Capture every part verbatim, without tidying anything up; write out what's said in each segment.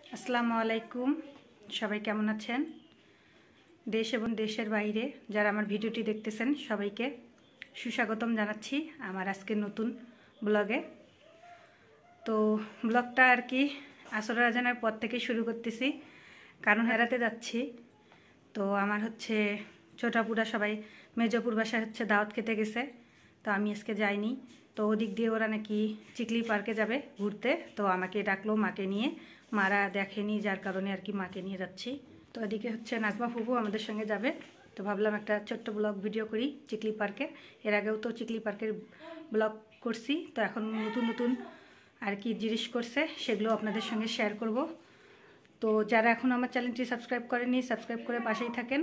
আসসালামু আলাইকুম, সবাই কেমন আছেন? দেশ এবং দেশের বাইরে যারা আমার ভিডিওটি দেখতেছেন সবাইকে সুস্বাগতম জানাচ্ছি আমার আজকের নতুন ব্লগে। তো ব্লগটা আর কি আসর আজানের পর থেকে শুরু করতেছি, কারণ হারাতে যাচ্ছি। তো আমার হচ্ছে ছোটাপুরা সবাই মেজপুর বাসায় হচ্ছে দাওয়াত খেতে গেছে, তো আমি আজকে যাইনি। তো ওদিক দিয়ে ওরা নাকি চিকলি পার্কে যাবে ঘুরতে, তো আমাকে ডাকলো মাকে নিয়ে। মারা দেখেনি, যার কারণে আর কি মাকে নিয়ে যাচ্ছি। তো এদিকে হচ্ছে নাজমা ফুফু আমাদের সঙ্গে যাবে, তো ভাবলাম একটা ছোট্ট ব্লগ ভিডিও করি চিকলি পার্কে। এর আগেও তো চিকলি পার্কের ব্লগ করছি, তো এখন নতুন নতুন আর কি জিনিস করছে সেগুলো আপনাদের সঙ্গে শেয়ার করব। তো যারা এখন আমার চ্যানেলটি সাবস্ক্রাইব করেনি, সাবস্ক্রাইব করে পাশেই থাকেন।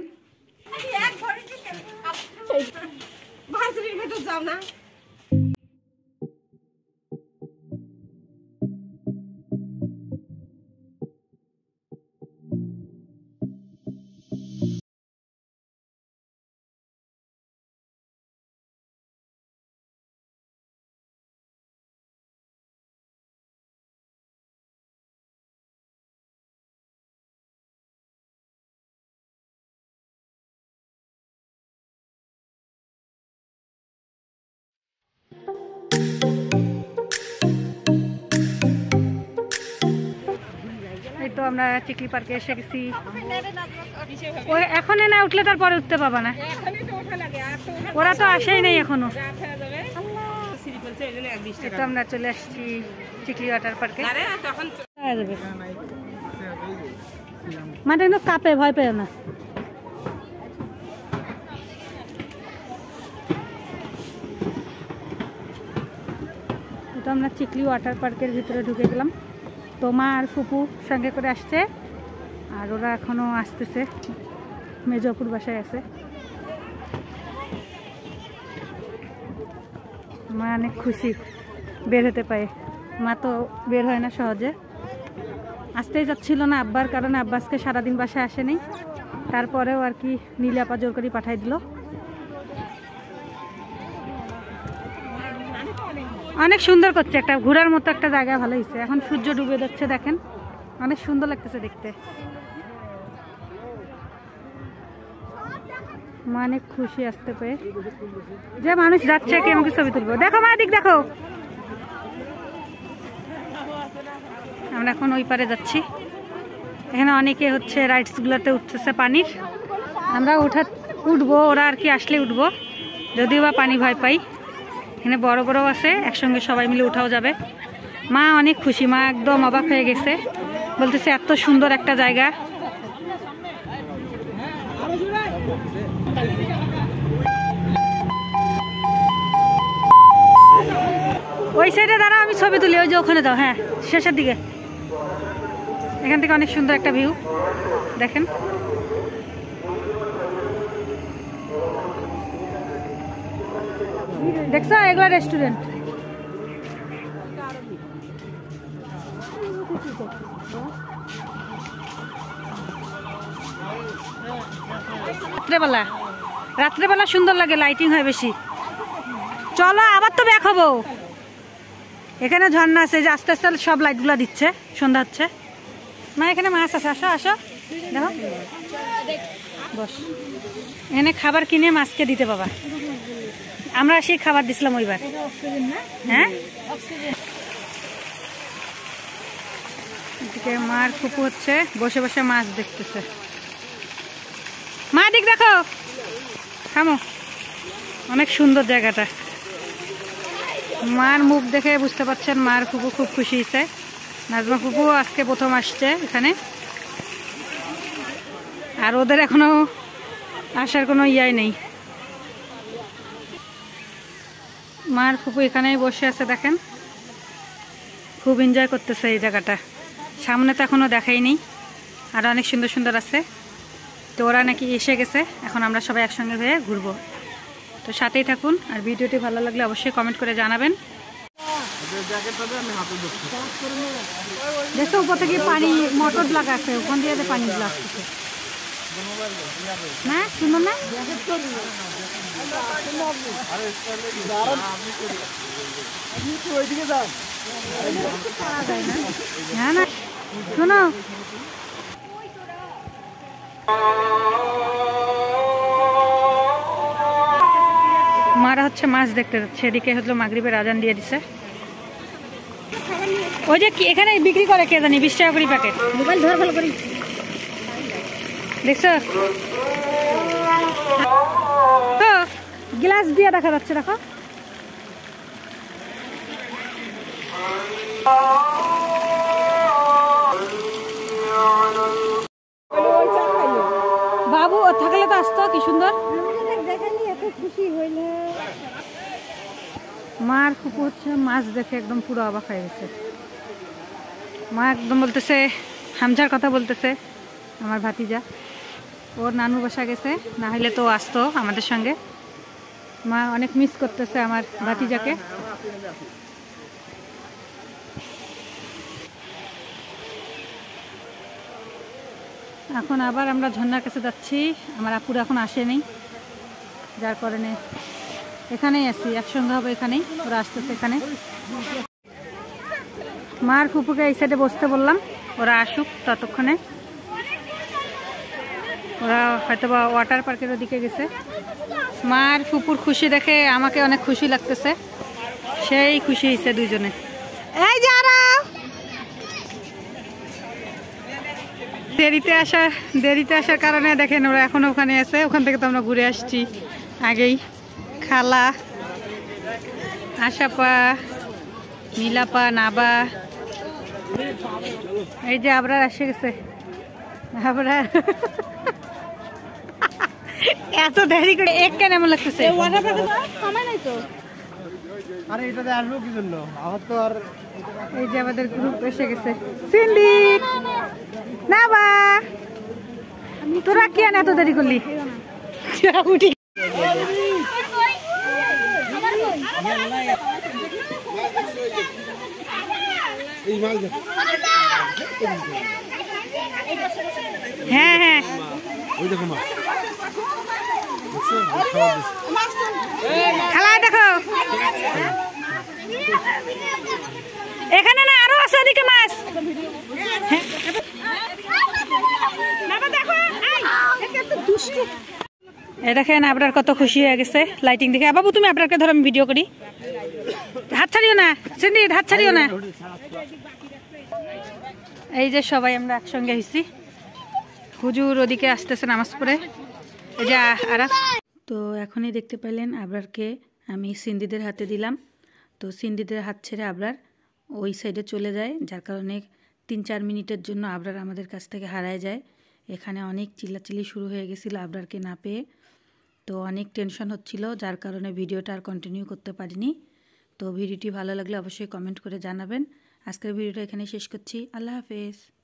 তো আমরা চিকলি পার্কে এসে গেছি। ওই এখন না উঠলে তারপরে উঠতে পাবা না, ওরা তো আসেই নাই এখনো। তো আমরা চলে আসছি চিকলি ওয়াটার পার্কে। মানে কিন্তু কাপে, ভয় পেও না। তো আমরা চিকলি ওয়াটার পার্কের ভিতরে ঢুকে গেলাম। তো মা আর ফুপু সঙ্গে করে আসছে, আর ওরা এখনো আসতেছে, মেজপুর বাসায় আছে। মা অনেক খুশি বের হতে পারে, মা তো বের হয় না সহজে। আসতেই যাচ্ছিল না আব্বার কারণে, আব্বাসকে সারাদিন বাসায় আসেনি। তারপরেও আর কি নীলাপা জোর করে পাঠাই দিল। অনেক সুন্দর করছে, একটা ঘোরার মতো একটা জায়গা ভালো হয়েছে। এখন সূর্য ডুবে যাচ্ছে, দেখেন অনেক সুন্দর লাগতেছে দেখতে। মা অনেক খুশি আসতে পেয়ে, যে মানুষ যাচ্ছে কি আমাকে ছবি তুলবো। দেখো মা, দিক দেখো। আমরা এখন ওই পারে যাচ্ছি। এখানে অনেকে হচ্ছে রাইডস গুলোতে উঠতেছে পানির। আমরা উঠা উঠবো, ওরা আর কি আসলে উঠবো, যদিও বা পানি ভয় পাই। এখানে বড় বড় আছে, একসঙ্গে সবাই মিলে উঠাও যাবে। মা অনেক খুশি, মা একদম অবাক হয়ে গেছে, বলতেছে এত সুন্দর একটা জায়গা। ওই সাইডে দাঁড়াও, আমি ছবি তুলি। ওই যে ওখানে দাও, হ্যাঁ শেষের দিকে। এখান থেকে অনেক সুন্দর একটা ভিউ দেখেন। দেখছো এগুলো রেস্টুরেন্ট। রাত্রেবেলা রাত্রেবেলা সুন্দর লাগে, লাইটিং হয় বেশি। চলো আবার তো ব্যাক হবো। এখানে ঝর্ণা আছে, যে আস্তে আস্তে সব লাইটগুলো দিচ্ছে, সন্ধ্যা হচ্ছে। না এখানে মাছ আছে, আসো আসো দেখো, বস। এখানে খাবার কিনে মাছকে দিতে পাবা। আমরা সেই খাবার দিছিলাম ওইবার। হ্যাঁ, এদিকে মার ফুপু হচ্ছে বসে বসে মাছ দেখতেছে। মা দিক দেখো, থামো। অনেক সুন্দর জায়গাটা। মার মুখ দেখে বুঝতে পারছেন মার ফুপু খুব খুশি হয়েছে। নাজমা ফুপু আজকে প্রথম আসছে এখানে, আর ওদের এখনো আসার কোনো ইয়াই নেই। মার ফুপু এখানেই বসে আছে, দেখেন খুব এনজয় করতেছে এই জায়গাটা। সামনে তো এখনো দেখাইনি, আর অনেক সুন্দর সুন্দর আছে। তো ওরা নাকি এসে গেছে, এখন আমরা সবাই একসঙ্গে হয়ে ঘুরবো। তো সাথেই থাকুন, আর ভিডিওটি ভালো লাগলে অবশ্যই কমেন্ট করে জানাবেন। দেখো উপর থেকে পানি মোটর লাগা আছে, ওখান দিয়ে পানিগুলো আসতেছে না, শুনো না। না না শোনো মারা হচ্ছে মাছ দেখতে যাচ্ছে, এদিকে হলো মাগরিবের আজান দিয়ে দিছে। ওই যে কি এখানে বিক্রি করে কে জানি বিশ টাকা করে প্যাকেট। মোবাইল ধর ভালো করি দেখছো, গ্লাস দিয়ে দেখা যাচ্ছে দেখো। বাবু থাকলে তো আসতো, কি সুন্দর। মার ফুপু হচ্ছে মাছ দেখে একদম পুরো অবাক হয়ে গেছে। মা একদম বলতেছে, হামজার কথা বলতেছে, আমার ভাতিজা ওর নানু বাসা গেছে, না হলে তো আসতো আমাদের সঙ্গে। মা অনেক মিস করতেছে আমার ভাতিজাকে। এখন আবার আমরা ঝর্ণার কাছে যাচ্ছি, আমার আপুর এখন আসেনি, যার কারণে এখানেই আছি, একসঙ্গে হবে এখানেই, ওরা আসতেছে এখানে। মার ফুপুকে এই সাইডে বসতে বললাম, ওরা আসুক ততক্ষণে। ওরা হয়তো বা ওয়াটার পার্কের ওদিকে গেছে। মার ফুপুর খুশি দেখে আমাকে অনেক খুশি লাগতেছে, সেই খুশি হয়েছে দুইজনে। এই যারা দেরিতে আসা দেরিতে আসার কারণে দেখেন ওরা এখনো ওখানে আছে, ওখান থেকে তো আমরা ঘুরে আসছি আগেই। খালা, আশাপা, নীলাপা, নাবা, এই যে আবরার এসে গেছে। আবরার এত দেরি করে এক কেন এমন লাগতেছে? এই যে আমাদের গ্রুপ এসে গেছে। সিন্ডি, নাবা, তোরা কেন এত দেরি করলি? উঠি হ্যাঁ হ্যাঁ খালা দেখো, এখানে না আরো আছে ওদিকে মাছ। এই দেখেন আবরার কত খুশি হয়ে গেছে লাইটিং দেখে। বাবু তুমি আবরারকে ধরো, আমি ভিডিও করি। হাত ছাড়িও না সিন্ডি, হাত ছাড়িও না। এই যে সবাই আমরা একসঙ্গে হয়েছি, হুজুর ওদিকে আসতেছে নামাজ পড়ে। এই যে আরা তো এখনই দেখতে পেলেন আবরারকে আমি সিন্ডিদের হাতে দিলাম। তো সিন্ডিদের হাত ছেড়ে আবরার ওই সাইডে চলে যায়, যার কারণে তিন চার মিনিটের জন্য আবরার আমাদের কাছ থেকে হারায় যায়। এখানে অনেক চিল্লাচিল্লি শুরু হয়ে গেছিলো আবরারকে না পেয়ে, তো অনেক টেনশন হচ্ছিল, যার কারণে ভিডিওটা আর কন্টিনিউ করতে পারিনি। তো ভিডিওটি ভালো লাগলে অবশ্যই কমেন্ট করে জানাবেন। আজকের ভিডিওটা এখানে শেষ করছি। আল্লাহ হাফেজ।